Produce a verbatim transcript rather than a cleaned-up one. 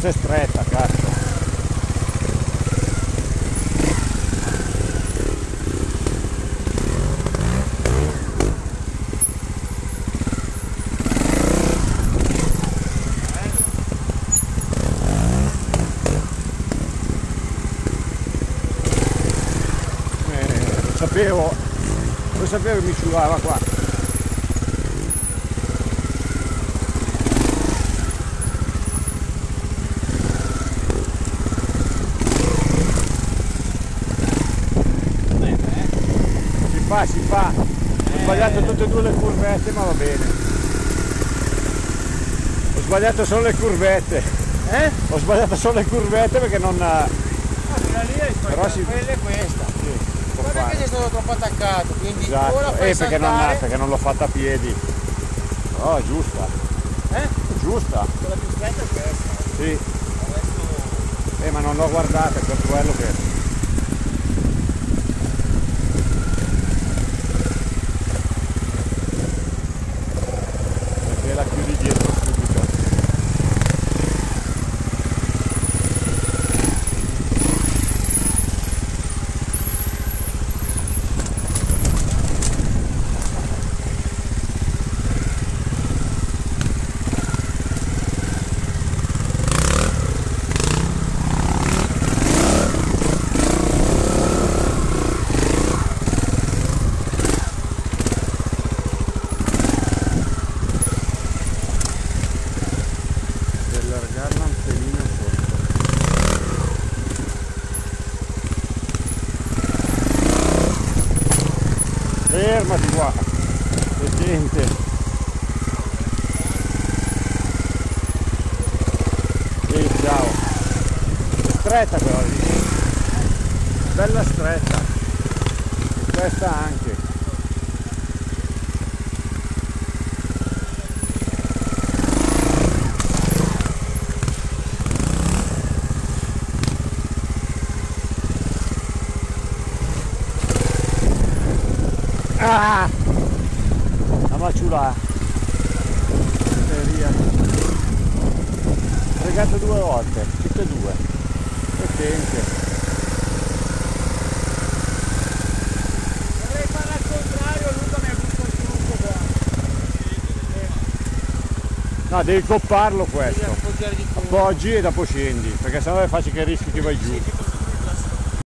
questa è stretta, cazzo. Eh, lo sapevo, lo sapevo che mi ciulava qua. Fa, si fa, ho sbagliato tutte e due le curvette, ma va bene. Ho sbagliato solo le curvette. Eh? Ho sbagliato solo le curvette perché non. Ah, quella lì hai sbagliato, si... quella è questa. Sì, guarda che sei stato troppo attaccato, quindi esatto. ora fai Eh, perché non, saltare. perché non l'ho fatta a piedi. Oh, è giusta. Eh? È giusta. Quella più stretta è questa. Sì. Adesso... Eh, ma non l'ho guardata, è per quello che. La chiudi dietro subito. Allargarla un pelino sotto. Fermati qua, c'è gente. Ehi, ciao. È stretta quella lì. Bella stretta. E questa anche. Ah! La maciula via. Fregato due volte, tutte e due. Potente. Dovrei fare al contrario, Luca mi ha visto il trucco qua. No, devi copparlo questo. Devi appoggiare di più. Appoggi e dopo scendi, perché sennò è facile che rischi che vai giù.